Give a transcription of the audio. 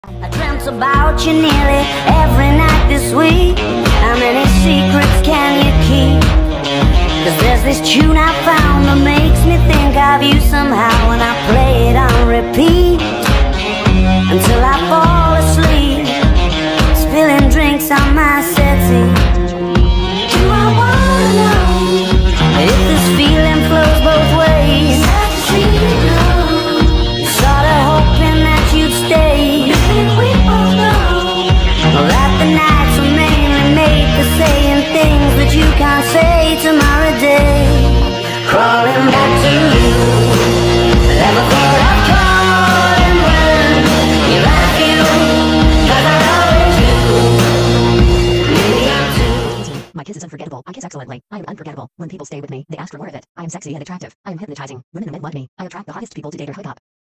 I dreamt about you nearly every night this week. How many secrets can you keep? Cause there's this tune I found that makes me think of you somehow, and I play it on repeat until I fall asleep, spilling drinks on my settee. Do I wanna know if this feeling flows both ways? Sorta hoping that you'd stay. We both know that the nights were mainly made for saying things that you can't say tomorrow day. Crawling back to you, never thought I'd call and run. You're like you, 'cause I always do. Maybe I'm too. My kiss is unforgettable. I kiss excellently. I am unforgettable. When people stay with me, they ask for more of it. I am sexy and attractive. I am hypnotizing. Women and men love me. I attract the hottest people to date or hook up.